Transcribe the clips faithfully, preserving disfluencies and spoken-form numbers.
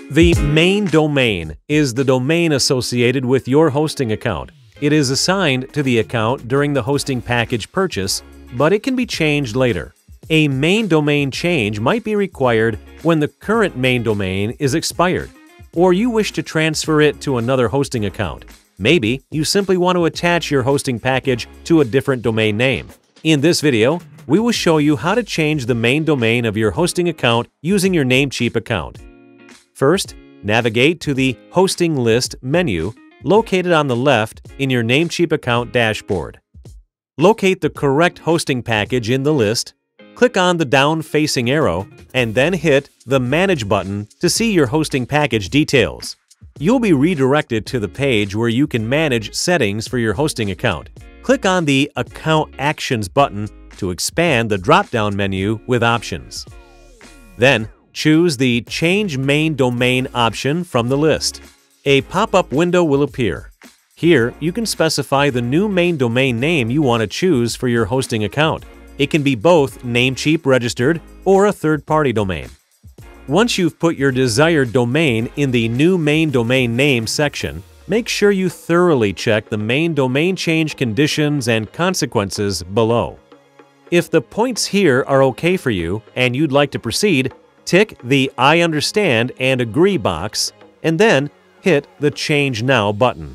The main domain is the domain associated with your hosting account. It is assigned to the account during the hosting package purchase, but it can be changed later. A main domain change might be required when the current main domain is expired, or you wish to transfer it to another hosting account. Maybe you simply want to attach your hosting package to a different domain name. In this video, we will show you how to change the main domain of your hosting account using your Namecheap account. First, navigate to the Hosting List menu located on the left in your Namecheap account dashboard. Locate the correct hosting package in the list, click on the down-facing arrow, and then hit the Manage button to see your hosting package details. You'll be redirected to the page where you can manage settings for your hosting account. Click on the Account Actions button to expand the drop-down menu with options. Then, choose the Change Main Domain option from the list. A pop-up window will appear. Here, you can specify the new main domain name you want to choose for your hosting account. It can be both Namecheap registered or a third-party domain. Once you've put your desired domain in the New Main Domain Name section, make sure you thoroughly check the main domain change conditions and consequences below. If the points here are okay for you and you'd like to proceed, tick the I understand and agree box, and then hit the Change Now button.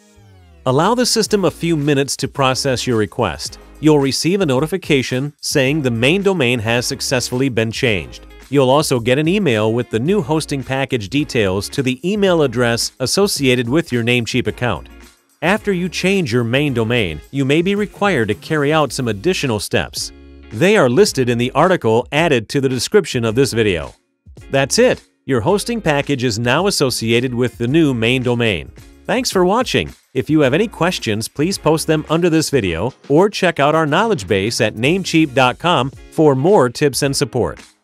Allow the system a few minutes to process your request. You'll receive a notification saying the main domain has successfully been changed. You'll also get an email with the new hosting package details to the email address associated with your Namecheap account. After you change your main domain, you may be required to carry out some additional steps. They are listed in the article added to the description of this video. That's it! Your hosting package is now associated with the new main domain. Thanks for watching! If you have any questions, please post them under this video or check out our knowledge base at namecheap dot com for more tips and support.